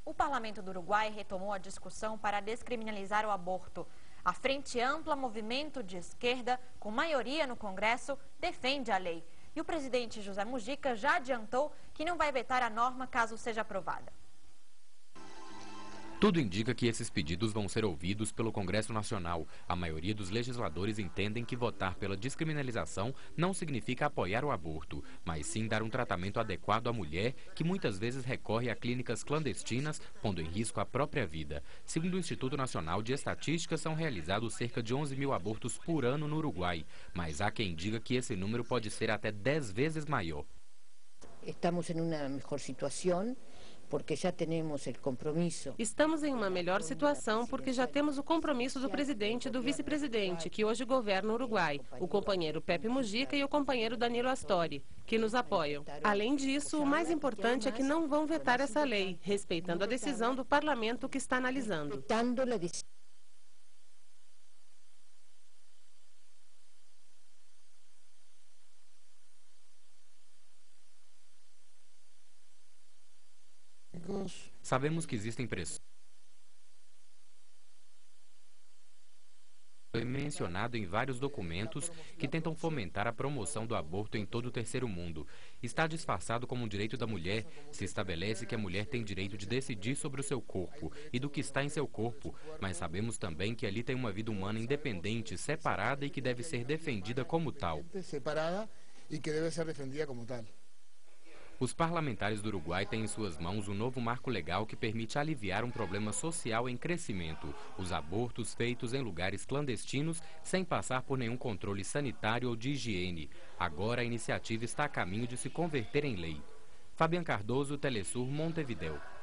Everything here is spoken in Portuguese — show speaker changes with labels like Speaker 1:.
Speaker 1: O parlamento do Uruguai retomou a discussão para descriminalizar o aborto. A Frente Ampla, movimento de esquerda, com maioria no Congresso, defende a lei. E o presidente José Mujica já adiantou que não vai vetar a norma caso seja aprovada.
Speaker 2: Tudo indica que esses pedidos vão ser ouvidos pelo Congresso Nacional. A maioria dos legisladores entendem que votar pela descriminalização não significa apoiar o aborto, mas sim dar um tratamento adequado à mulher que muitas vezes recorre a clínicas clandestinas, pondo em risco a própria vida. Segundo o Instituto Nacional de Estatística, são realizados cerca de 11 mil abortos por ano no Uruguai, mas há quem diga que esse número pode ser até 10 vezes maior.
Speaker 3: Estamos em uma melhor situação. Porque já temos o compromisso.
Speaker 4: Estamos em uma melhor situação porque já temos o compromisso do presidente e do vice-presidente, que hoje governam o Uruguai, o companheiro Pepe Mujica e o companheiro Danilo Astori, que nos apoiam. Além disso, o mais importante é que não vão vetar essa lei, respeitando a decisão do parlamento que está analisando.
Speaker 2: Sabemos que existem pressões. Foi mencionado em vários documentos que tentam fomentar a promoção do aborto em todo o terceiro mundo. Está disfarçado como um direito da mulher. Se estabelece que a mulher tem direito de decidir sobre o seu corpo e do que está em seu corpo, mas sabemos também que ali tem uma vida humana independente, separada e que deve ser defendida como tal. Os parlamentares do Uruguai têm em suas mãos um novo marco legal que permite aliviar um problema social em crescimento: os abortos feitos em lugares clandestinos sem passar por nenhum controle sanitário ou de higiene. Agora a iniciativa está a caminho de se converter em lei. Fabian Cardoso, Telesur, Montevidéu.